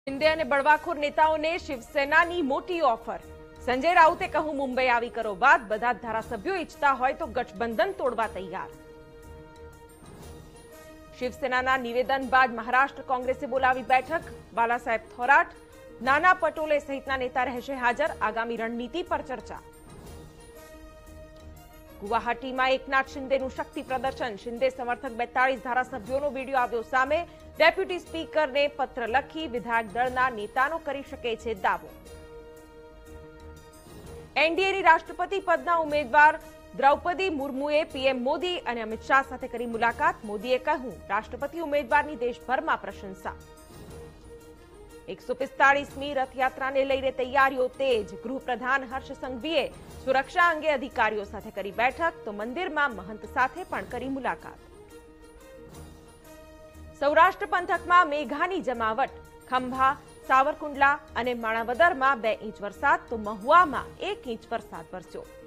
શિંદે અને બળવાખોર નેતાઓને શિવસેનાની મોટી ઓફર। સંજય રાઉતે કહ્યું, મુંબઈ આવી કરો વાત, બધા ધારાસભ્યો ઈચ્છતા હોય તો ગઠબંધન તોડવા તૈયાર। શિવસેનાના નિવેદન બાદ મહારાષ્ટ્ર કોંગ્રેસે બોલાવી બેઠક। બાલાસાહેબ થોરાટ, નાના પટોલે સહિતના નેતા રહેશે હાજર। આગામી રણનીતિ પર ચર્ચા। ગુવાહાટીમાં એકનાથ શિંદેનું શક્તિ પ્રદર્શન। શિંદે સમર્થક 42 ધારાસભ્યોનો વિડીયો આવ્યો સામે। ડેપ્યુટી સ્પીકરને પત્ર લખી વિધાયક દળના નેતાનો કરી શકે છે દાવો। એનડીએની રાષ્ટ્રપતિ પદના ઉમેદવાર દ્રૌપદી મુર્મુએ પીએમ મોદી અને અમિત શાહ સાથે કરી મુલાકાત। મોદીએ કહ્યું, રાષ્ટ્રપતિ ઉમેદવારની દેશભરમાં પ્રશંસા। 145મી રથયાત્રાને લઈને તૈયારીઓ તેજ। ગૃહપ્રધાન હર્ષ સંઘવીએ સુરક્ષા અંગે અધિકારીઓ સાથે કરી બેઠક, તો મંદિરમાં મહંત સાથે પણ કરી મુલાકાત। સૌરાષ્ટ્ર પંથકમાં મેઘાની જમાવટ। ખંભા, સાવરકુંડલા અને માણાવદરમાં 2 ઇંચ વરસાદ, તો મહુવામાં 1 ઇંચ વરસાદ વરસ્યો।